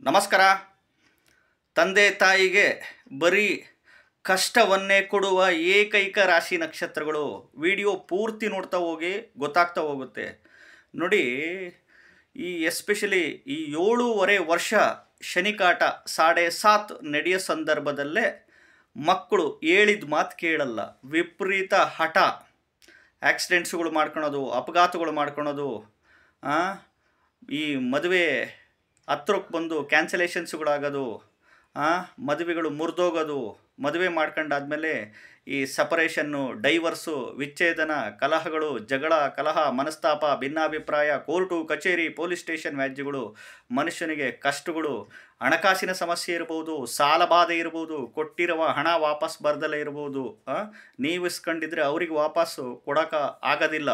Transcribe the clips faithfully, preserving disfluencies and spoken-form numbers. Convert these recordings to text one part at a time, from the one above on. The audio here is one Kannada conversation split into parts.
ನಮಸ್ಕಾರ. ತಂದೆ ತಾಯಿಗೆ ಬರೀ ಕಷ್ಟವನ್ನೇ ಕೊಡುವ ಏಕೈಕ ರಾಶಿ ನಕ್ಷತ್ರಗಳು. ವಿಡಿಯೋ ಪೂರ್ತಿ ನೋಡ್ತಾ ಹೋಗಿ ಗೊತ್ತಾಗ್ತಾ ಹೋಗುತ್ತೆ ನೋಡಿ. ಈ ಎಸ್ಪೆಷಲಿ ಈ ಏಳೂವರೆ ವರ್ಷ ಶನಿಕಾಟ ಸಾಡೆ ಸಾತ್ ನಡೆಯೋ ಸಂದರ್ಭದಲ್ಲೇ ಮಕ್ಕಳು ಹೇಳಿದ ಮಾತು ಕೇಳಲ್ಲ, ವಿಪರೀತ ಹಠ, ಆಕ್ಸಿಡೆಂಟ್ಸ್ಗಳು ಮಾಡ್ಕೊಳೋದು, ಅಪಘಾತಗಳು ಮಾಡ್ಕೊಳೋದು, ಈ ಮದುವೆ ಹತ್ರಕ್ಕೆ ಬಂದು ಕ್ಯಾನ್ಸಲೇಷನ್ಸ್ಗಳಾಗೋದು, ಮದುವೆಗಳು ಮುರಿದೋಗೋದು, ಮದುವೆ ಮಾಡ್ಕೊಂಡಾದ್ಮೇಲೆ ಈ ಸಪರೇಷನ್ನು, ಡೈವರ್ಸು, ವಿಚ್ಛೇದನ, ಕಲಹಗಳು, ಜಗಳ, ಕಲಹ, ಮನಸ್ತಾಪ, ಭಿನ್ನಾಭಿಪ್ರಾಯ, ಕೋರ್ಟು ಕಚೇರಿ, ಪೊಲೀಸ್ ಸ್ಟೇಷನ್ ವ್ಯಾಜ್ಯಗಳು, ಮನುಷ್ಯನಿಗೆ ಕಷ್ಟಗಳು, ಹಣಕಾಸಿನ ಸಮಸ್ಯೆ ಇರ್ಬೋದು, ಸಾಲ ಬಾಧೆ ಇರ್ಬೋದು, ಕೊಟ್ಟಿರುವ ಹಣ ವಾಪಸ್ ಬರ್ದಲೇ ಇರ್ಬೋದು, ನೀವು ಇಸ್ಕೊಂಡಿದ್ರೆ ಅವ್ರಿಗೆ ವಾಪಸ್ಸು ಕೊಡೋಕೆ ಆಗೋದಿಲ್ಲ,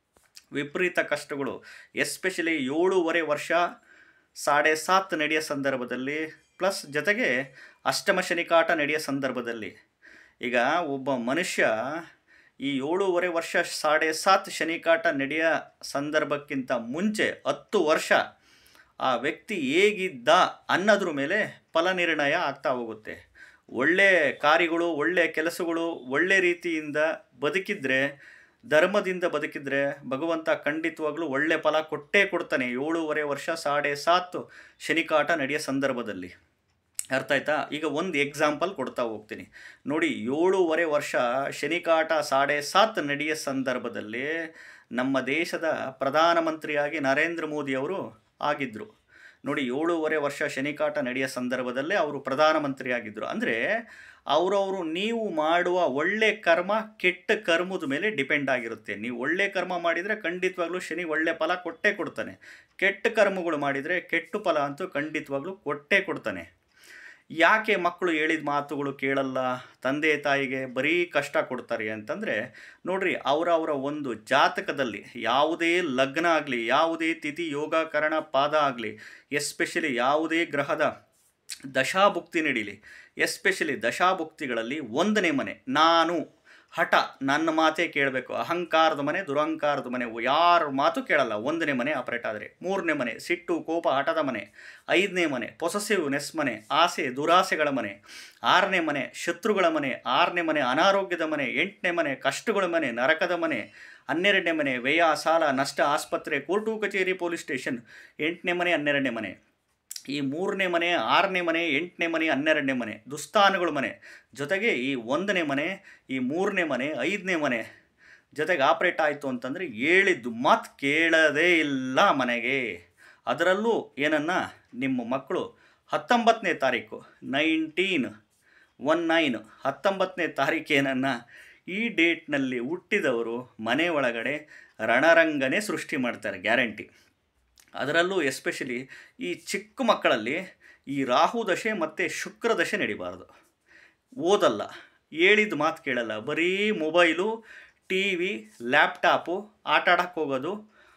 ವಿಪರೀತ ಕಷ್ಟಗಳು. ಎಸ್ಪೆಷಲಿ ಏಳೂವರೆ ವರ್ಷ ಸಾಡೆ ಸಾತ್ ನಡೆಯೋ ಸಂದರ್ಭದಲ್ಲಿ, ಪ್ಲಸ್ ಜೊತೆಗೆ ಅಷ್ಟಮ ಶನಿಕಾಟ ನಡೆಯೋ ಸಂದರ್ಭದಲ್ಲಿ. ಈಗ ಒಬ್ಬ ಮನುಷ್ಯ ಈ ಏಳೂವರೆ ವರ್ಷ ಸಾಡೆ ಸಾತ್ ಶನಿಕಾಟ ನಡೆಯೋ ಸಂದರ್ಭಕ್ಕಿಂತ ಮುಂಚೆ ಹತ್ತು ವರ್ಷ ಆ ವ್ಯಕ್ತಿ ಹೇಗಿದ್ದ ಅನ್ನೋದ್ರ ಮೇಲೆ ಫಲ ನಿರ್ಣಯ ಆಗ್ತಾ ಹೋಗುತ್ತೆ. ಒಳ್ಳೆ ಕಾರ್ಯಗಳು, ಒಳ್ಳೆ ಕೆಲಸಗಳು, ಒಳ್ಳೆ ರೀತಿಯಿಂದ ಬದುಕಿದ್ರೆ, ಧರ್ಮದಿಂದ ಬದುಕಿದ್ರೆ ಭಗವಂತ ಖಂಡಿತವಾಗ್ಲೂ ಒಳ್ಳೆ ಫಲ ಕೊಟ್ಟೇ ಕೊಡ್ತಾನೆ. ಏಳೂವರೆ ವರ್ಷ ಸಾಡೆ ಸಾತ್ ಶನಿಕಾಟ ನಡೆಯೋ ಸಂದರ್ಭದಲ್ಲಿ. ಅರ್ಥ ಆಯ್ತಾ? ಈಗ ಒಂದು ಎಕ್ಸಾಂಪಲ್ ಕೊಡ್ತಾ ಹೋಗ್ತೀನಿ ನೋಡಿ. ಏಳೂವರೆ ವರ್ಷ ಶನಿಕಾಟ ಸಾಡೆ ಸಾತ್ ನಡೆಯೋ ಸಂದರ್ಭದಲ್ಲಿ ನಮ್ಮ ದೇಶದ ಪ್ರಧಾನಮಂತ್ರಿಯಾಗಿ ನರೇಂದ್ರ ಮೋದಿ ಅವರು ಆಗಿದ್ದರು ನೋಡಿ. ಏಳೂವರೆ ವರ್ಷ ಶನಿಕಾಟ ನಡೆಯೋ ಸಂದರ್ಭದಲ್ಲೇ ಅವರು ಪ್ರಧಾನಮಂತ್ರಿ ಆಗಿದ್ದರು. ಅಂದರೆ ಅವರವರು ನೀವು ಮಾಡುವ ಒಳ್ಳೆ ಕರ್ಮ ಕೆಟ್ಟ ಕರ್ಮದ ಮೇಲೆ ಡಿಪೆಂಡ್ ಆಗಿರುತ್ತೆ. ನೀವು ಒಳ್ಳೆ ಕರ್ಮ ಮಾಡಿದರೆ ಖಂಡಿತವಾಗ್ಲೂ ಶನಿ ಒಳ್ಳೆ ಫಲ ಕೊಟ್ಟೇ ಕೊಡ್ತಾನೆ. ಕೆಟ್ಟ ಕರ್ಮಗಳು ಮಾಡಿದರೆ ಕೆಟ್ಟ ಫಲ ಅಂತೂ ಖಂಡಿತವಾಗ್ಲೂ ಕೊಟ್ಟೇ ಕೊಡ್ತಾನೆ. ಯಾಕೆ ಮಕ್ಕಳು ಹೇಳಿದ ಮಾತುಗಳು ಕೇಳಲ್ಲ, ತಂದೆ ತಾಯಿಗೆ ಬರೀ ಕಷ್ಟ ಕೊಡ್ತಾರೆ ಅಂತಂದರೆ ನೋಡ್ರಿ, ಅವರವರ ಒಂದು ಜಾತಕದಲ್ಲಿ ಯಾವುದೇ ಲಗ್ನ ಆಗಲಿ, ಯಾವುದೇ ತಿಥಿ ಯೋಗ ಕರಣ ಪಾದ ಆಗಲಿ, ಎಸ್ಪೆಷಲಿ ಯಾವುದೇ ಗ್ರಹದ ದಶಾಭುಕ್ತಿ ನಡೀಲಿ, ಎಸ್ಪೆಷಲಿ ದಶಾಭುಕ್ತಿಗಳಲ್ಲಿ ಒಂದನೇ ಮನೆ ನಾನು, ಹಠ, ನನ್ನ ಮಾತೇ ಕೇಳಬೇಕು, ಅಹಂಕಾರದ ಮನೆ, ದುರಹಂಕಾರದ ಮನೆ, ಯಾರ ಮಾತು ಕೇಳಲ್ಲ, ಒಂದನೇ ಮನೆ ಆಪರೇಟ್ ಆದರೆ. ಮೂರನೇ ಮನೆ ಸಿಟ್ಟು ಕೋಪ ಹಠದ ಮನೆ. ಐದನೇ ಮನೆ ಪೊಸೆಸಿವ್ನೆಸ್ ಮನೆ, ಆಸೆ ದುರಾಸೆಗಳ ಮನೆ. ಆರನೇ ಮನೆ ಶತ್ರುಗಳ ಮನೆ. ಆರನೇ ಮನೆ ಅನಾರೋಗ್ಯದ ಮನೆ. ಎಂಟನೇ ಮನೆ ಕಷ್ಟಗಳ ಮನೆ, ನರಕದ ಮನೆ. ಹನ್ನೆರಡನೇ ಮನೆ ವ್ಯಯ, ಸಾಲ, ನಷ್ಟ, ಆಸ್ಪತ್ರೆ, ಕೋರ್ಟು ಕಚೇರಿ, ಪೊಲೀಸ್ ಸ್ಟೇಷನ್. ಎಂಟನೇ ಮನೆ ಹನ್ನೆರಡನೇ ಮನೆ. ಈ ಮೂರನೇ ಮನೆ, ಆರನೇ ಮನೆ, ಎಂಟನೇ ಮನೆ, ಹನ್ನೆರಡನೇ ಮನೆ ದುಸ್ಥಾನಗಳ ಮನೆ. ಜೊತೆಗೆ ಈ ಒಂದನೇ ಮನೆ, ಈ ಮೂರನೇ ಮನೆ, ಐದನೇ ಮನೆ ಜೊತೆಗೆ ಆಪ್ರೇಟ್ ಆಯಿತು ಅಂತಂದರೆ ಹೇಳಿದ್ದು ಮಾತು ಕೇಳೋದೇ ಇಲ್ಲ ಮನೆಗೆ. ಅದರಲ್ಲೂ ಏನನ್ನ ನಿಮ್ಮ ಮಕ್ಕಳು ಹತ್ತೊಂಬತ್ತನೇ ತಾರೀಕು ನೈನ್ಟೀನ್ ಒನ್ ನೈನ್ ಹತ್ತೊಂಬತ್ತನೇ ತಾರೀಕು ಏನನ್ನ ಈ ಡೇಟ್ನಲ್ಲಿ ಹುಟ್ಟಿದವರು ಮನೆ ಒಳಗಡೆ ರಣರಂಗನೇ ಸೃಷ್ಟಿ ಮಾಡ್ತಾರೆ, ಗ್ಯಾರಂಟಿ. ಅದರಲ್ಲೂ ಎಸ್ಪೆಷಲಿ ಈ ಚಿಕ್ಕ ಮಕ್ಕಳಲ್ಲಿ ಈ ರಾಹು ದಶೆ ಮತ್ತು ಶುಕ್ರ ದಶೆ ನಡಿಬಾರ್ದು. ಓದಲ್ಲ, ಹೇಳಿದ ಮಾತು ಕೇಳಲ್ಲ, ಬರೀ ಮೊಬೈಲು, ಟಿ ವಿ, ಲ್ಯಾಪ್ಟಾಪು, ಆಟ ಆಡೋಕ್ಕೆ ಹೋಗೋದು,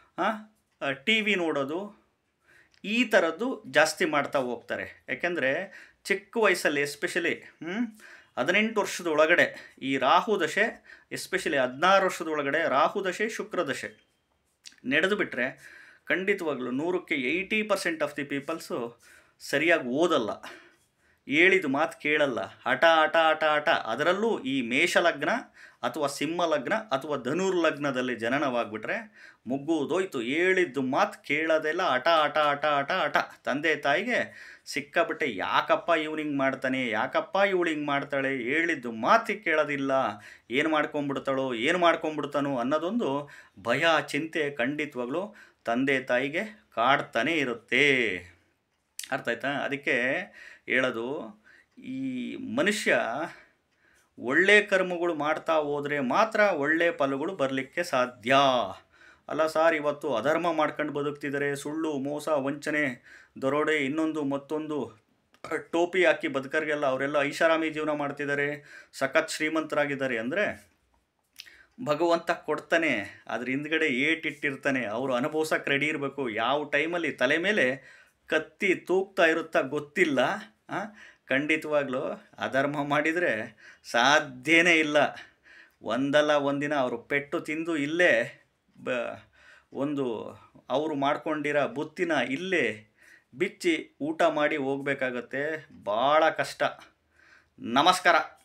ಟಿ ವಿ ನೋಡೋದು, ಈ ಥರದ್ದು ಜಾಸ್ತಿ ಮಾಡ್ತಾ ಹೋಗ್ತಾರೆ. ಯಾಕೆಂದರೆ ಚಿಕ್ಕ ವಯಸ್ಸಲ್ಲಿ ಎಸ್ಪೆಷಲಿ ಹದಿನೆಂಟು ವರ್ಷದ ಒಳಗಡೆ ಈ ರಾಹು ದಶೆ, ಎಸ್ಪೆಷಲಿ ಹದಿನಾರು ವರ್ಷದ ಒಳಗಡೆ ರಾಹು ದಶೆ ಶುಕ್ರ ದಶೆ ನಡೆದು ಬಿಟ್ಟರೆ ಖಂಡಿತವಾಗ್ಲೂ ನೂರಕ್ಕೆ eighty percent of the peoples ಸರಿಯಾಗಿ ಓದಲ್ಲ, ಹೇಳಿದ ಮಾತು ಕೇಳಲ್ಲ, ಹಠ ಹಠ ಹಠ ಹಠ. ಅದರಲ್ಲೂ ಈ ಮೇಷ ಲಗ್ನ ಅಥವಾ ಸಿಂಹ ಲಗ್ನ ಅಥವಾ ಧನುರ್ ಲಗ್ನದಲ್ಲಿ ಜನನವಾಗಿಬಿಟ್ರೆ ಮುಗ್ಗುದೋಯ್ತು. ಹೇಳಿದ್ದು ಮಾತು ಕೇಳೋದೆಲ್ಲ ಹಠ ಹಠ ಹಠ ಹಠ ಹಠ. ತಂದೆ ತಾಯಿಗೆ ಸಿಕ್ಕಾಬಿಟ್ಟೆ ಯಾಕಪ್ಪ ಇವ್ನಿಂಗೆ ಮಾಡ್ತಾನೆ, ಯಾಕಪ್ಪ ಇವಳಿಂಗೆ ಮಾಡ್ತಾಳೆ, ಹೇಳಿದ್ದು ಮಾತು ಕೇಳೋದಿಲ್ಲ, ಏನು ಮಾಡ್ಕೊಂಬಿಡ್ತಾಳೋ, ಏನು ಮಾಡ್ಕೊಂಬಿಡ್ತಾನೋ ಅನ್ನೋದೊಂದು ಭಯ, ಚಿಂತೆ ಖಂಡಿತವಾಗ್ಲೂ ತಂದೆ ತಾಯಿಗೆ ಕಾಡ್ತಾನೆ ಇರುತ್ತೆ. ಅರ್ಥ ಆಯ್ತಾ? ಅದಕ್ಕೆ ಹೇಳೋದು, ಈ ಮನುಷ್ಯ ಒಳ್ಳೆ ಕರ್ಮಗಳು ಮಾಡ್ತಾ ಹೋದರೆ ಮಾತ್ರ ಒಳ್ಳೆ ಫಲಗಳು ಬರಲಿಕ್ಕೆ ಸಾಧ್ಯ. ಅಲ್ಲ ಸಾರ್, ಇವತ್ತು ಅಧರ್ಮ ಮಾಡ್ಕೊಂಡು ಬದುಕ್ತಿದ್ದಾರೆ, ಸುಳ್ಳು ಮೋಸ ವಂಚನೆ ದರೋಡೆ ಇನ್ನೊಂದು ಮತ್ತೊಂದು ಟೋಪಿ ಹಾಕಿ ಬದುಕರಿಗೆಲ್ಲ ಅವರೆಲ್ಲ ಐಷಾರಾಮಿ ಜೀವನ ಮಾಡ್ತಿದ್ದಾರೆ, ಸಖತ್ ಶ್ರೀಮಂತರಾಗಿದ್ದಾರೆ ಅಂದರೆ ಭಗವಂತ ಕೊಡ್ತಾನೆ, ಅದ್ರ ಹಿಂದ್ಗಡೆ ಏಟಿಟ್ಟಿರ್ತಾನೆ. ಅವರು ಅನುಭವಿಸೋಕೆ ರೆಡಿ ಇರಬೇಕು. ಯಾವ ಟೈಮಲ್ಲಿ ತಲೆ ಮೇಲೆ ಕತ್ತಿ ತೂಗ್ತಾ ಇರುತ್ತಾ ಗೊತ್ತಿಲ್ಲ. ಖಂಡಿತವಾಗ್ಲೂ ಅಧರ್ಮ ಮಾಡಿದರೆ ಸಾಧ್ಯನೇ ಇಲ್ಲ. ಒಂದಲ್ಲ ಒಂದಿನ ಅವರು ಪೆಟ್ಟು ತಿಂದು ಇಲ್ಲೇ ಬ ಒಂದು ಅವರು ಮಾಡ್ಕೊಂಡಿರೋ ಬುತ್ತಿನ ಇಲ್ಲೇ ಬಿಚ್ಚಿ ಊಟ ಮಾಡಿ ಹೋಗ್ಬೇಕಾಗತ್ತೆ. ಭಾಳ ಕಷ್ಟ. ನಮಸ್ಕಾರ.